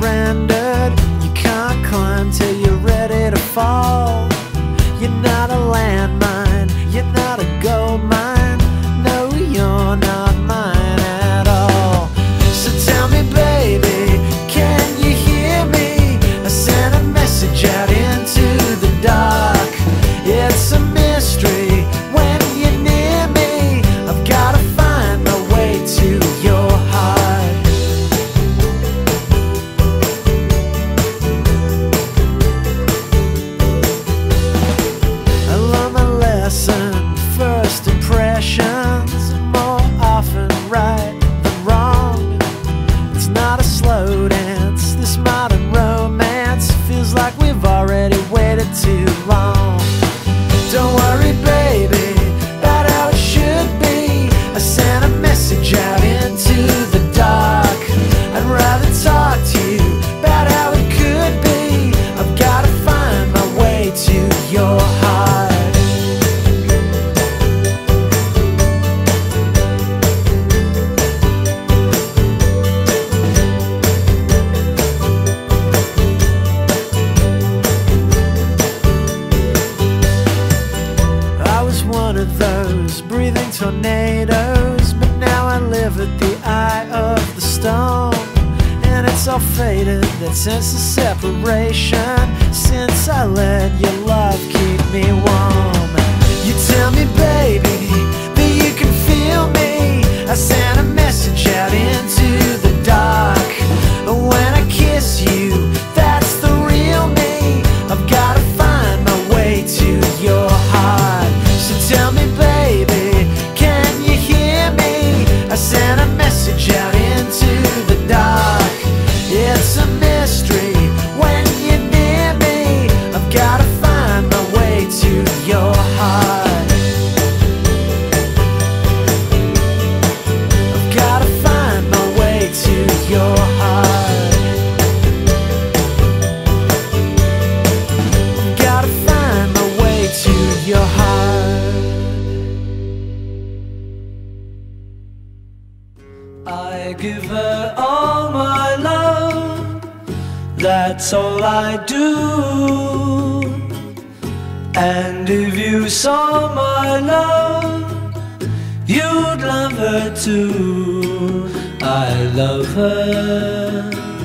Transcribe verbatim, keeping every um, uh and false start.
surrendered. You can't climb till you're ready to fall. You're not a landmine, you're not a gold mine. No, you're not mine at all. So tell me, baby, can you hear me? I sent a message out into the dark. It's a mystery when you're near me. I've gotta find my way to your heart. I learned my lesson, first impressions are more often right than wrong. It's not a slow dance, this modern romance feels like we've already waited too long. Don't worry, baby, about how it should be. I sent a message out into the dark. I'd rather talk to you about how it could be. I've gotta find my way to your heart. I was one of those breathing tornadoes, but now I live at the eye of the storm. And it's all faded, that sense of separation, since I let your love keep me warm. You tell me, baby, that you can feel me. I sent a message out into the dark. When I kiss you, that's the real me. I've gotta find my way to your heart. So tell me, baby, can you hear me? I sent a message out into the dark. It's a mystery when you're near me. I've gotta find my way to your heart. I've gotta find my way to your heart. I've gotta find my way to your heart. I give her all my love, that's all I do. And if you saw my love, you'd love her too. I love her.